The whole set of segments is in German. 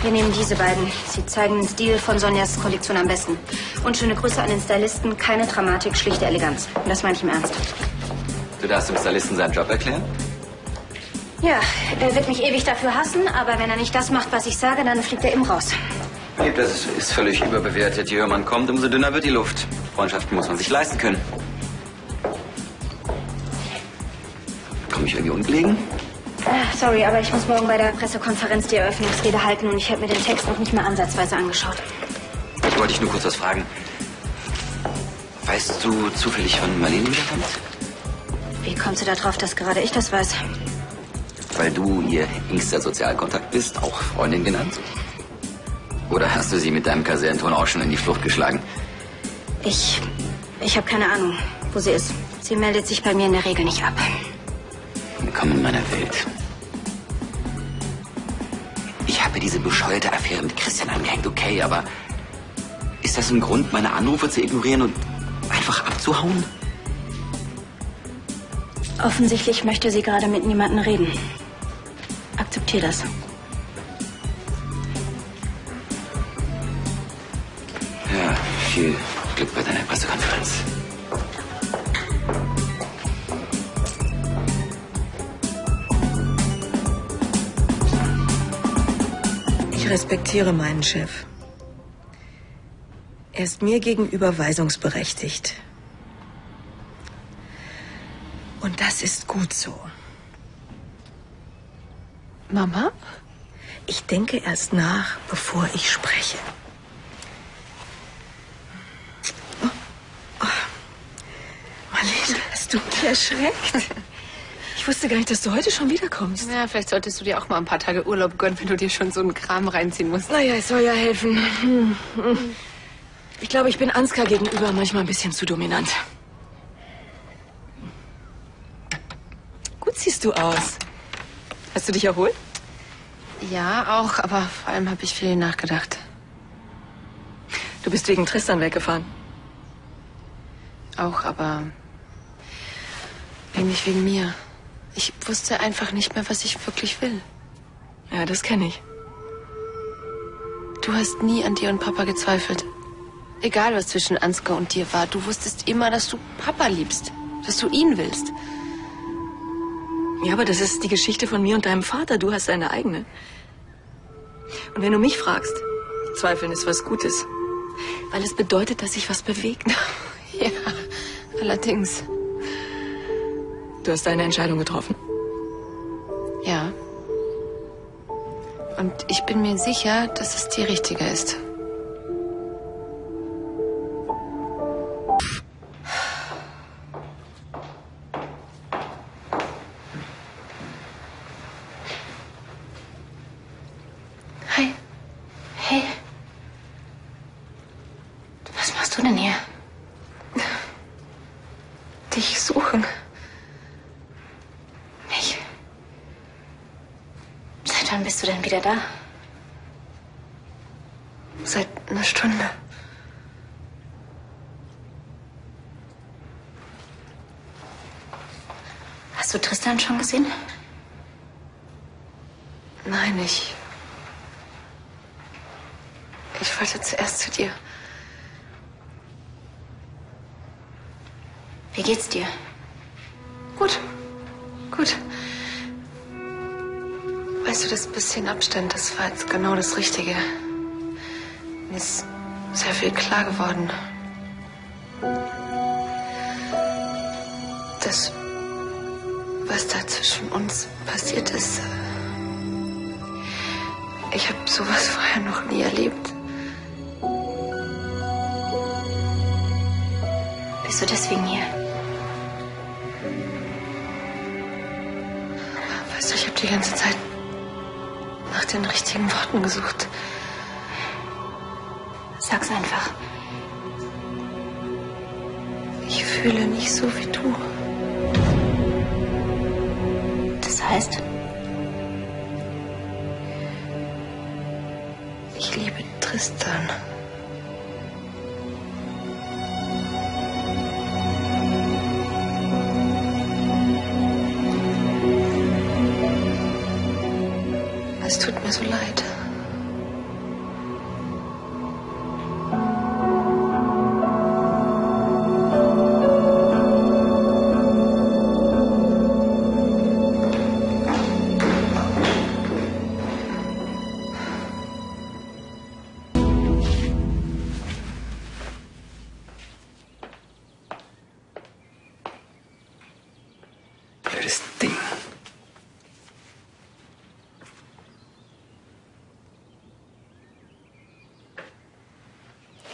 Wir nehmen diese beiden. Sie zeigen den Stil von Sonjas Kollektion am besten. Und schöne Grüße an den Stylisten. Keine Dramatik, schlichte Eleganz. Und das meine ich im Ernst. Du darfst dem Stylisten seinen Job erklären? Ja, er wird mich ewig dafür hassen, aber wenn er nicht das macht, was ich sage, dann fliegt er eben raus. Das ist völlig überbewertet. Je höher man kommt, umso dünner wird die Luft. Freundschaften muss man sich leisten können. Komme ich irgendwie ungelegen? Sorry, aber ich muss morgen bei der Pressekonferenz die Eröffnungsrede halten und ich habe mir den Text noch nicht mehr ansatzweise angeschaut. Ich wollte dich nur kurz was fragen. Weißt du zufällig, wann Marlene wiederkommt? Wie kommst du darauf, dass gerade ich das weiß? Weil du ihr engster Sozialkontakt bist, auch Freundin genannt? Oder hast du sie mit deinem Kasernton auch schon in die Flucht geschlagen? Ich habe keine Ahnung, wo sie ist. Sie meldet sich bei mir in der Regel nicht ab. Willkommen in meiner Welt. Ich habe diese bescheuerte Affäre mit Christian angehängt, okay, aber ist das ein Grund, meine Anrufe zu ignorieren und einfach abzuhauen? Offensichtlich möchte sie gerade mit niemandem reden. Akzeptier das. Ja, viel Glück bei deiner Pressekonferenz. Ich respektiere meinen Chef. Er ist mir gegenüber weisungsberechtigt. Und das ist gut so. Mama? Ich denke erst nach, bevor ich spreche. Marlene, hast du mich erschreckt? Ich wusste gar nicht, dass du heute schon wiederkommst. Ja, vielleicht solltest du dir auch mal ein paar Tage Urlaub gönnen, wenn du dir schon so einen Kram reinziehen musst. Naja, es soll ja helfen. Ich glaube, ich bin Ansgar gegenüber manchmal ein bisschen zu dominant. Gut siehst du aus. Hast du dich erholt? Ja, auch, aber vor allem habe ich viel nachgedacht. Du bist wegen Tristan weggefahren. Auch, aber nicht wegen mir. Ich wusste einfach nicht mehr, was ich wirklich will. Ja, das kenne ich. Du hast nie an dir und Papa gezweifelt. Egal, was zwischen Ansgar und dir war, du wusstest immer, dass du Papa liebst, dass du ihn willst. Ja, aber das ist die Geschichte von mir und deinem Vater. Du hast deine eigene. Und wenn du mich fragst, Zweifeln ist was Gutes. Weil es bedeutet, dass sich was bewegt. Ja, allerdings. Du hast deine Entscheidung getroffen. Ja. Und ich bin mir sicher, dass es die richtige ist. Hi. Hey. Was machst du denn hier? Dich suchen. Mich? Seit wann bist du denn wieder da? Seit einer Stunde. Hast du Tristan schon gesehen? Nein, ich wollte zuerst zu dir. Wie geht's dir? Gut. Gut. Weißt du, das bisschen Abstand, das war jetzt genau das Richtige. Mir ist sehr viel klar geworden. Das, was da zwischen uns passiert ist. Ich habe sowas vorher noch nie erlebt. Bist du deswegen hier? Weißt du, ich habe die ganze Zeit nach den richtigen Worten gesucht. Sag's einfach. Ich fühle nicht so wie du. Das heißt? Ich liebe Tristan. Es tut mir so leid.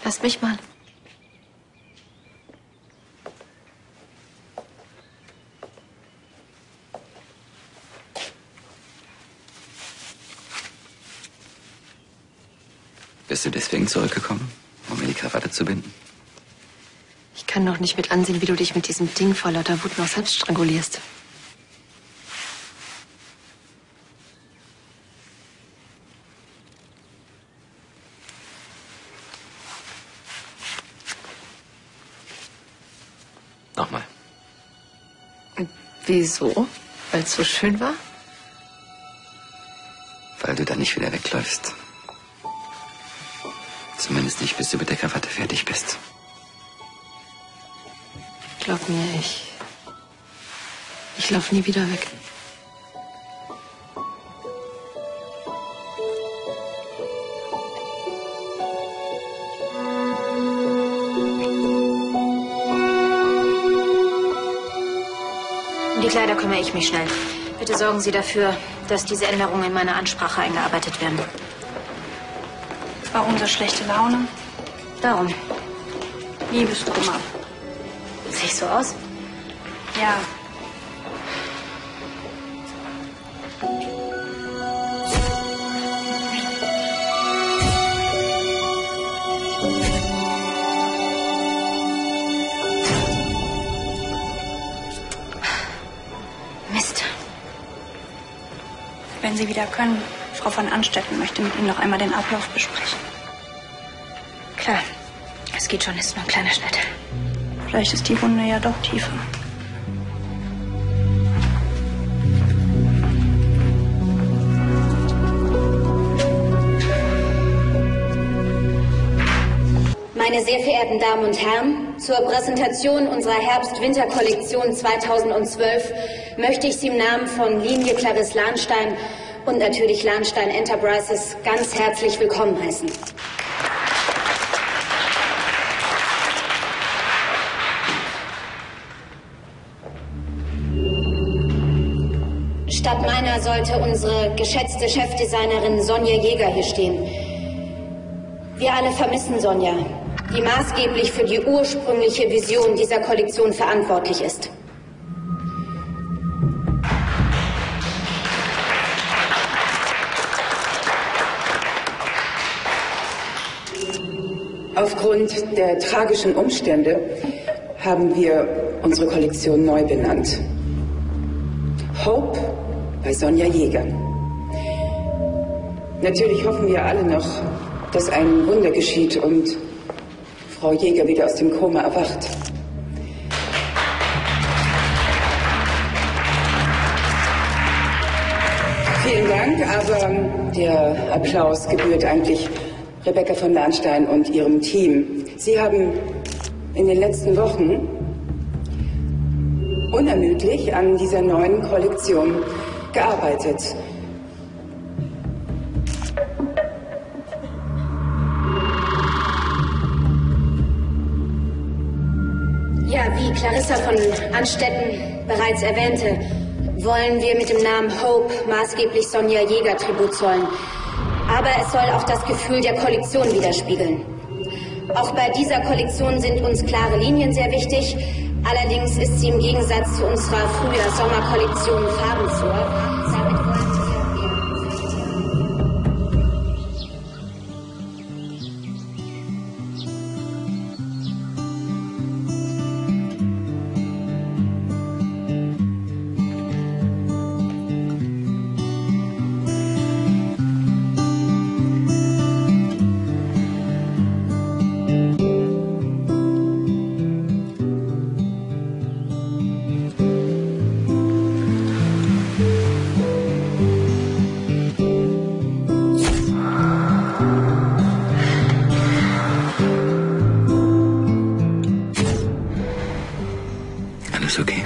Lass mich mal. Bist du deswegen zurückgekommen, um mir die Krawatte zu binden? Ich kann doch nicht mit ansehen, wie du dich mit diesem Ding vor lauter Wut noch selbst strangulierst. Nochmal. Wieso? Weil es so schön war? Weil du dann nicht wieder wegläufst. Zumindest nicht, bis du mit der Krawatte fertig bist. Glaub mir, ich lauf nie wieder weg. Um die Kleider kümmere ich mich schnell. Bitte sorgen Sie dafür, dass diese Änderungen in meine Ansprache eingearbeitet werden. Warum so schlechte Laune? Darum. Liebeskummer. Sehe ich so aus? Ja. Mist. Wenn Sie wieder können, Frau von Anstetten möchte mit Ihnen noch einmal den Ablauf besprechen. Klar. Es geht schon, ist nur ein kleiner Schnitt. Vielleicht ist die Wunde ja doch tiefer. Meine sehr verehrten Damen und Herren, zur Präsentation unserer Herbst-Winter-Kollektion 2012 möchte ich Sie im Namen von Linie Clarisse Lahnstein und natürlich Lahnstein Enterprises ganz herzlich willkommen heißen. Statt meiner sollte unsere geschätzte Chefdesignerin Sonja Jäger hier stehen. Wir alle vermissen Sonja, die maßgeblich für die ursprüngliche Vision dieser Kollektion verantwortlich ist. Aufgrund der tragischen Umstände haben wir unsere Kollektion neu benannt. Hope bei Sonja Jäger. Natürlich hoffen wir alle noch, dass ein Wunder geschieht und Frau Jäger wieder aus dem Koma erwacht. Vielen Dank, aber der Applaus gebührt eigentlich Rebecca von Lahnstein und ihrem Team. Sie haben in den letzten Wochen unermüdlich an dieser neuen Kollektion gearbeitet. Ja, wie Clarissa von Anstetten bereits erwähnte, wollen wir mit dem Namen Hope maßgeblich Sonja Jäger Tribut zollen. Aber es soll auch das Gefühl der Kollektion widerspiegeln. Auch bei dieser Kollektion sind uns klare Linien sehr wichtig. Allerdings ist sie im Gegensatz zu unserer Frühjahr-Sommer-Kollektion farbenfroh. Damit wollen wir... Alles okay?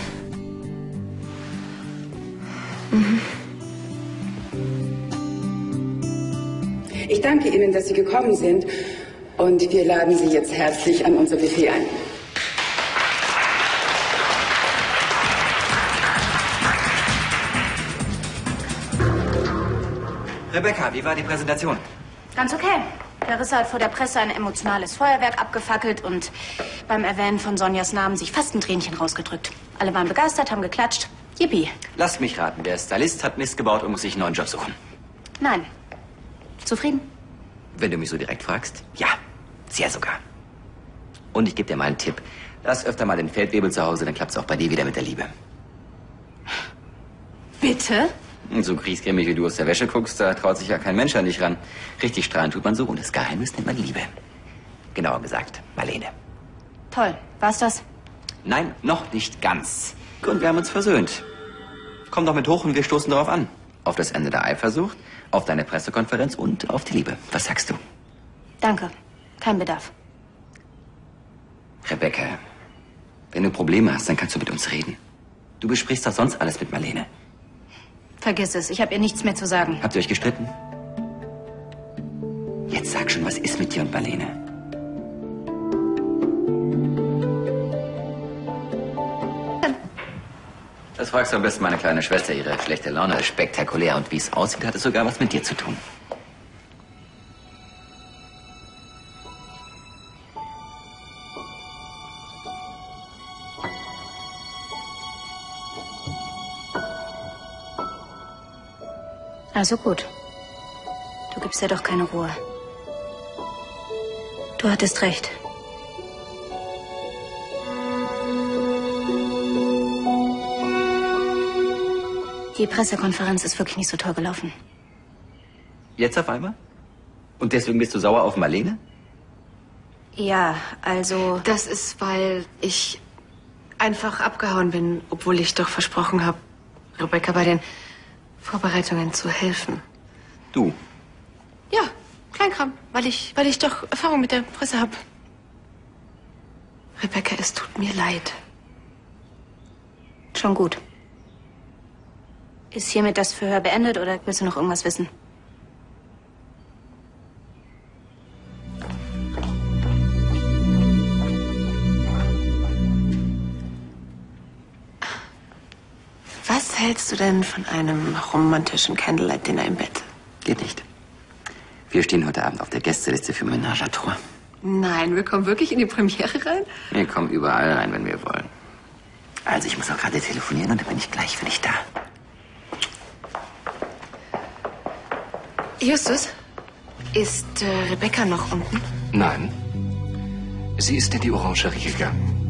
Ich danke Ihnen, dass Sie gekommen sind und wir laden Sie jetzt herzlich an unser Buffet ein. Rebecca, wie war die Präsentation? Ganz okay. Clarissa hat vor der Presse ein emotionales Feuerwerk abgefackelt und beim Erwähnen von Sonjas Namen sich fast ein Tränchen rausgedrückt. Alle waren begeistert, haben geklatscht. Yippie. Lass mich raten, der Stylist hat Mist gebaut und muss sich einen neuen Job suchen. Nein. Zufrieden? Wenn du mich so direkt fragst, ja, sehr sogar. Und ich gebe dir mal einen Tipp. Lass öfter mal den Feldwebel zu Hause, dann klappt's auch bei dir wieder mit der Liebe. Bitte? Und so griesgrämig wie du aus der Wäsche guckst, da traut sich ja kein Mensch an dich ran. Richtig strahlen tut man so und das Geheimnis nennt man Liebe. Genauer gesagt, Marlene. Toll. War's das? Nein, noch nicht ganz. Und wir haben uns versöhnt. Komm doch mit hoch und wir stoßen darauf an. Auf das Ende der Eifersucht, auf deine Pressekonferenz und auf die Liebe. Was sagst du? Danke. Kein Bedarf. Rebecca, wenn du Probleme hast, dann kannst du mit uns reden. Du besprichst doch sonst alles mit Marlene. Vergiss es. Ich habe ihr nichts mehr zu sagen. Habt ihr euch gestritten? Jetzt sag schon, was ist mit dir und Marlene? Das fragst du am besten meine kleine Schwester. Ihre schlechte Laune ist spektakulär. Und wie es aussieht, hat es sogar was mit dir zu tun. Also gut. Du gibst ja doch keine Ruhe. Du hattest recht. Die Pressekonferenz ist wirklich nicht so toll gelaufen. Jetzt auf einmal? Und deswegen bist du sauer auf Marlene? Ja, also... Das ist, weil ich einfach abgehauen bin, obwohl ich doch versprochen habe, Rebecca bei den Vorbereitungen zu helfen. Du? Ja, Kleinkram, weil ich doch Erfahrung mit der Presse habe. Rebecca, es tut mir leid. Schon gut. Ist hiermit das Verhör beendet oder willst du noch irgendwas wissen? Was hältst du denn von einem romantischen Candlelight-Dinner im Bett? Geht nicht. Wir stehen heute Abend auf der Gästeliste für Ménage à Trois. Nein, wir kommen wirklich in die Premiere rein? Wir kommen überall rein, wenn wir wollen. Also, ich muss auch gerade telefonieren und dann bin ich gleich für dich da. Justus, ist Rebecca noch unten? Nein. Sie ist in die Orangerie gegangen.